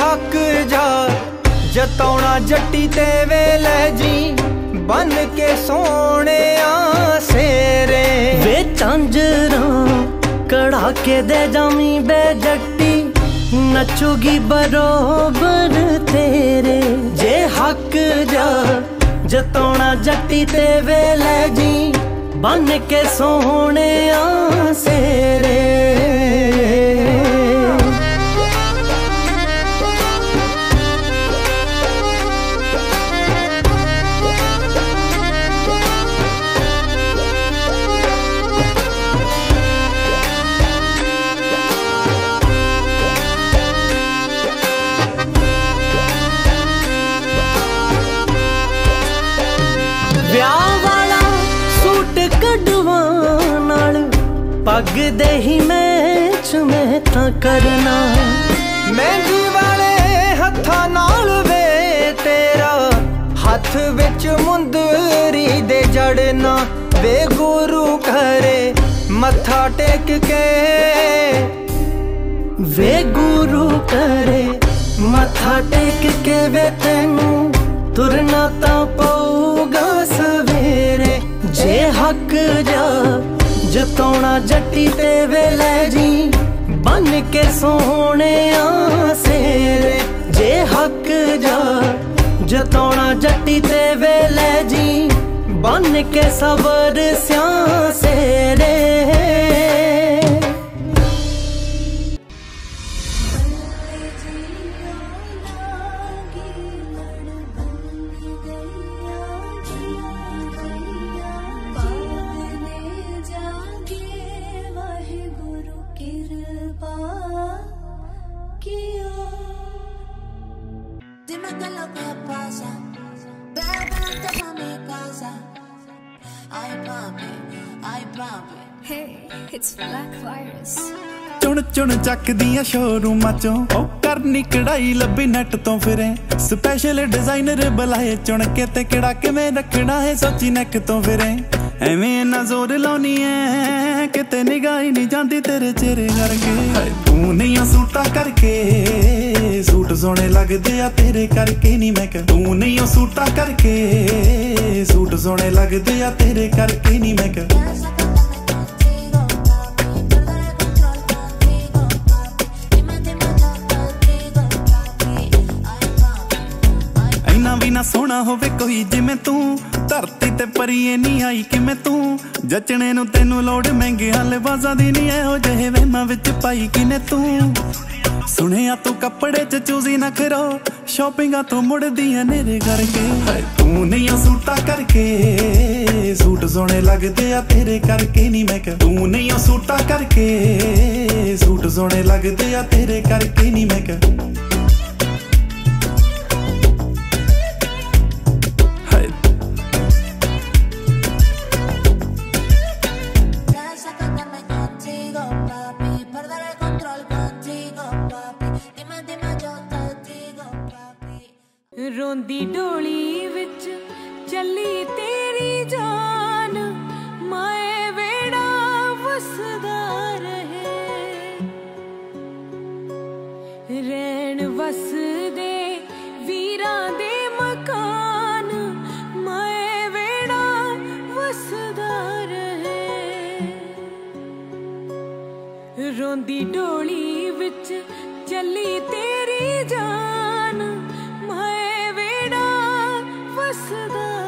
हक जा जताउणा जट्टी ते वेले जी बन के सोने सेरे वे झांजरा कड़ा के दे जामी बे जट्टी नचूगी बरोबर तेरे जे हक जा जताउणा जट्टी ते वेले जी बन के सोने सेरे पग दे ही मैच में था करना मेहंदी वाले हथा नाल वे तेरा हथ विच मुंदरी दे जड़ना वे गुरु करे मथा टेक के वे गुरु करे मथा टेक के वे तेनू तुरना ता पऊगा सवेरे जे हक जा जताउणा जट्टी ते वेले जी बन के सोने सेरे जे हक जा जताउणा जट्टी ते वेले जी बन के सबर स्या सेरे Dime qué es lo que pasa, bebé, déjame casa. Ay papi. Hey, it's Black Virus. चुन चुन चक दियां शोरूमां चों ओ करनी कढ़ाई लभी नैट तो फिरे स्पैशल डिजाइनर बुलाए चुन के ते किड़ा किवें रखना है सोची नैक तो फिरे एवें ना जोर लाउनी है किते निगाह ही नहीं जाती तेरे चेहरे करके तू नहीं सूटा करके सूट सोने लगदे आ तेरे करके नहीं मैं कह तू नहीं सूटा करके सूट सोने लगदे आ तेरे करके नहीं मैं कह भी ना सोना होवे कोई जिमें तू धरती ते परिए नहीं आई किमें तू जचने नू तेनू लोड़ महंगे लिबासां दी नहीं एहो जेहे वहमां विच पाई किने तू सुनिया तू कपड़े च चूजी ना करो शॉपिंगा तू मुड़दियां नेरे करके तू नहीं सूटा करके सूट सोने लगदे आ तेरे करके नहीं मैं कह तू नहीं सूटा करके सूट सोने लगदे आ तेरे करके नहीं मैं कह रोंदी डोली विच चली तेरी जान माए वेड़ा वसदा रहे रैन वसदे वीरां दे मकान माए वेड़ा वसदा रहे रोंदी डोली विच चली तेरी जान माए वेड़ा वसदा